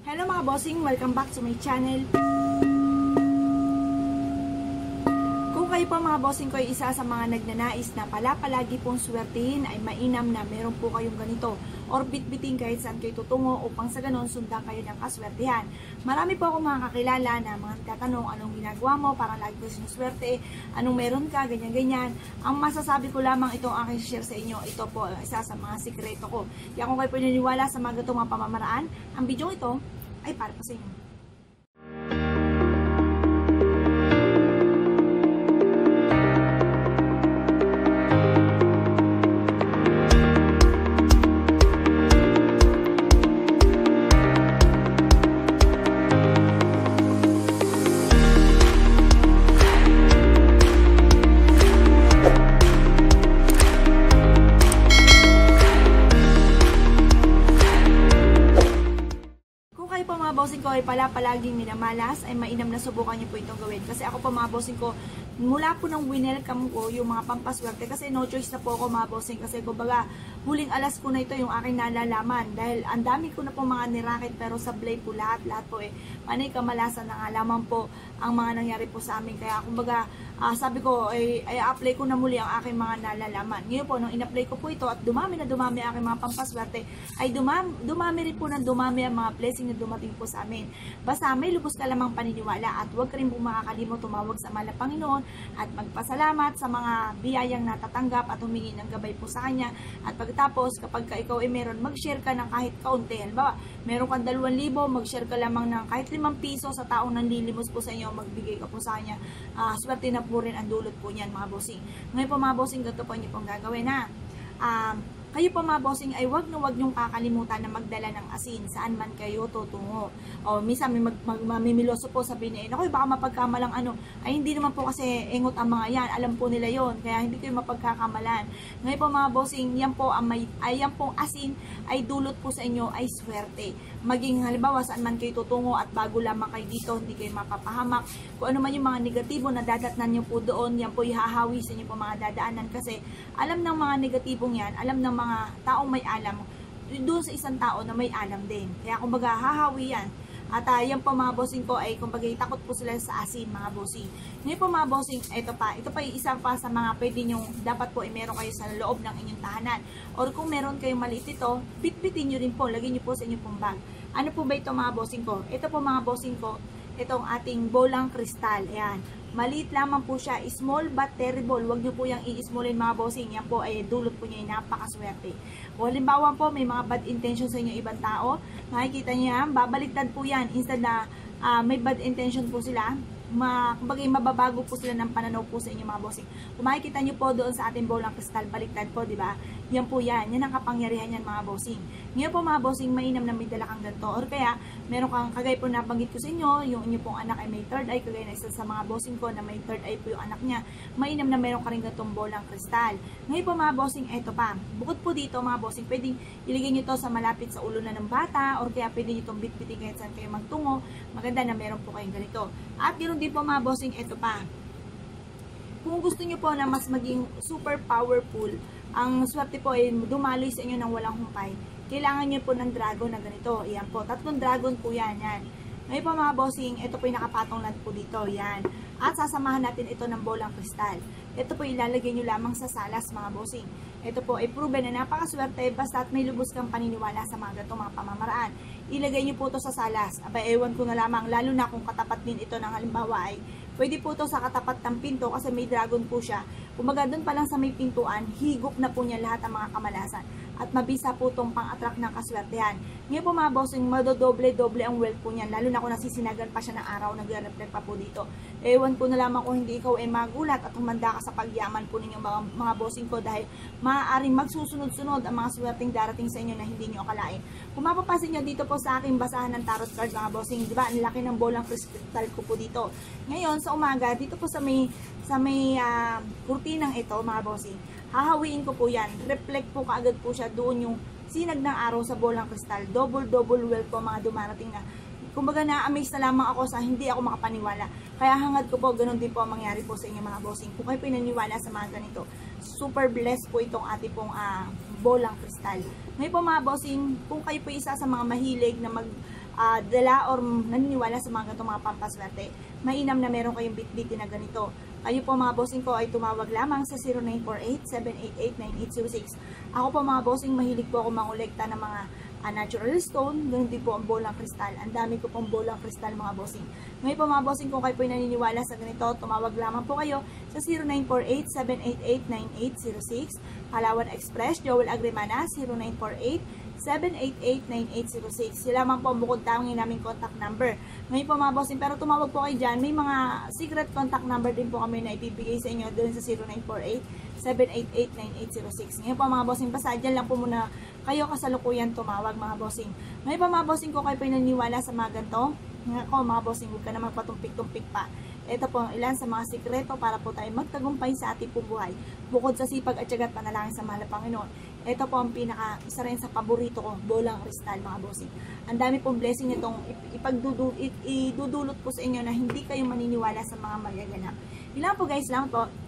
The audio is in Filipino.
Hello mga bossing, welcome back to my channel. Kung kayo po mga bossing ko ay isa sa mga nagnanais na palagi pong swertihin, ay mainam na meron po kayong ganito or bitbiting kahit saan kayo tutungo upang sa ganon sundan kayo ng kaswertihan. Marami po akong mga kakilala na mga tatanong anong ginagawa mo, parang lagi ko sinuswerte, anong meron ka, ganyan-ganyan. Ang masasabi ko lamang itong aking share sa inyo, ito po isa sa mga sikreto ko. Kaya kung kayo po naniniwala sa mga ganitong mga pamamaraan, ang video ito ay para po sa inyo. Bossing ko ay palaging minamalas, ay mainam na subukan niyo po itong gawin. Kasi ako po mga bossing ko, mula po nang winelcome ko yung mga pampaswerte, kasi no choice na po ako mga bossing, kasi kumbaga huling alas ko na ito yung aking nalalaman. Dahil ang dami ko na po mga nirakit, pero sablay po lahat po panay kamalasan na nga lamang po ang mga nangyari po sa amin. Kaya kumbaga sabi ko ay apply ko na muli ang aking mga nalalaman. Ngayon po nung in-apply ko po ito at dumami na dumami ang aking mga pampaswerte, ay dumami rin po ng dumami ang mga blessing na dumating po sa amin. Basta may lubos ka lamang paniniwala at huwag ka rin po makakalimot tumawag sa mahal na Panginoon at magpasalamat sa mga biyayang natatanggap at humingi ng gabay po sa Kanya. At pagkatapos kapag ikaw ay meron, mag-share ka ng kahit kaunti. Halimbawa, meron kang 2,000, mag-share ka lamang ng kahit 5 piso sa taong nanlilimos po sa inyo, magbigay ka po sa Kanya. Swerte na po rin ang dulot po niyan mga bossing. Ngayon po mga bossing, ganito po niyo pong gagawin na kayo po mga bossing ay wag niyong kakalimutan na magdala ng asin saan man kayo tutungo. O minsan may mamimiloso po sabihin niya, "Naku, baka mapagkamalang ano." Ay hindi naman po kasi engot ang mga yan. Alam po nila yon, kaya hindi kayo mapagkakamalan. Ngayon po mga bossing, yan po yan pong asin ay dulot po sa inyo ay swerte. Maging halimbawa saan man kayo tutungo at bago lamang kayo dito, hindi kayo mapapahamak. Kung ano man yung mga negatibo na dadatnan niyo po doon, yan po ihahawi sa inyo po mga dadaanan, kasi alam ng mga negatibong yan, alam ng mga taong may alam doon sa isang tao na may alam din. Kaya kumbaga hahawi yan. At yan po mga bossing ko ay kumbaga takot po sila sa asin mga bossing. Ngayon po mga bossing, ito pa yung isa pa sa mga pwede nyo, dapat po ay meron kayo sa loob ng inyong tahanan. Or kung meron kayong maliit ito, bitbitin nyo rin po, lagyan nyo po sa inyong pong bag. Ano po ba ito mga bossing ko? Ito po mga bossing ko, itong ating bolang kristal. Ayan. Maliit lamang po siya, small but terrible. Huwag nyo po yung i-smallin mga bossing. Yan po ay dulot po niya, napakaswerte. O halimbawa po, may mga bad intention sa inyo ibang tao, makikita niyo yan, babaliktad po yan. Instead na may bad intention po sila, kumbaga mababago po sila ng pananaw po sa inyo mga bossing. Kung makikita nyo po doon sa ating bolang kristal, baliktad po, di ba? Yan po yan ang kapangyarihan yan mga bossing. Ngayon po mga bossing, mainam na may dala kang ganito. Or kaya, meron kang, kagaya po nabanggit ko sa inyo, yung inyo pong anak ay may third eye, kagaya na isa sa mga bossing ko na may third eye po yung anak niya, mainam na meron ka rin ganitong bolang kristal. Ngayon po mga bossing, eto pa. Bukod po dito mga bossing, pwedeng ilagay nyo to sa malapit sa ulo na ng bata, or kaya pwede nyo itong bitbitin kahit saan kayo magtungo. Maganda na meron po kayong ganito. At ganoon din po mga bossing, eto pa. Kung gusto nyo po na mas maging super powerful, ang swerte po ay dumaloy sa inyo ng walang humpay, kailangan nyo po ng dragon na ganito. Yan po, 3 dragon po yan. Ngayon po mga bossing, ito po yung nakapatong land po dito. Yan. At sasamahan natin ito ng bolang kristal. Ito po ilalagay nyo lamang sa salas mga bossing. Ito po ay proven na napakaswerte basta may lubos kang paniniwala sa mga ganitong mga pamamaraan. Ilagay nyo po ito sa salas. Abay, ewan ko na lamang, lalo na kung katapat din ito ng halimbawa ay pwede po ito sa katapat ng pinto kasi may dragon po siya. Kumbaga doon pa lang sa may pintuan, higop na po niya lahat ng mga kamalasan. At mabisa po itong pang-attract ng kaswertehan. Ngayon po mga bossing, madodoble-doble ang wealth po niyan. Lalo na kung nasisinagan pa siya ng araw, nagre-reflect pa po dito. Ewan ko na lamang kung hindi ikaw ay magulat at humanda ka sa pagyaman po ninyong mga bossing ko, dahil maaaring magsusunod-sunod ang mga swerteng darating sa inyo na hindi nyo akalain. Kung mapapasin nyo dito po sa aking basahan ng tarot card mga bossing, di ba? Ang laki ng bolang kristal ko po dito. Ngayon, sa umaga, dito po sa may kurtinang ito mga bossing, hahawiin ko po yan. Reflect po kaagad po siya doon yung sinag ng araw sa bolang kristal. Double wealth po mga dumarating na. Kumbaga na-amaze na lamang ako sa hindi ako makapaniwala. Kaya hangad ko po, ganun din po ang mangyari po sa inyo mga bossing. Kung kayo pinaniwala sa mga ganito, super blessed po itong ating pong bolang kristal. Ngayon po mga bossing, kung kayo po isa sa mga mahilig na dala or naniniwala sa mga ganitong mga pampaswerte, mainam na meron kayong bitbitin na ganito. Kayo po mga bossing ko ay tumawag lamang sa 0948-788-9806. Ako po mga bossing, mahilig po ako mangolekta ng mga natural stone, ganun din po ang bolang kristal. Ang dami ko pong bolang kristal mga bossing. Ngayon po mga bossing, kung kayo po naniniwala sa ganito, tumawag lamang po kayo sa 0948-788-9806. Palawan Express, Joel Agremana, 0948-788-9806. Sila man po ang bukod tawagin namin contact number. Ngayon po mga bossing, pero tumawag po kayo dyan. May mga secret contact number din po kami na ibibigay sa inyo doon sa 0948-788-9806. Ngayon po mga bossing, basta dyan lang po muna kayo kasalukuyan tumawag mga bossing. Ngayon po mga bossing, ko kayo po naniniwala sa mga ganito. Ako mga bossing, huwag ka naman patumpik-tumpik pa. Ito po ang ilan sa mga sikreto para po tayo magtagumpay sa ating buhay. Bukod sa sipag at tiyaga at panalangin sa mahal na Panginoon, ito po ang isa rin sa paborito ko, bolang kristal mga bossing. Ang dami pong blessing nitong idudulot po sa inyo na hindi kayo maniniwala sa mga magaganap. Ilan po guys, lang po.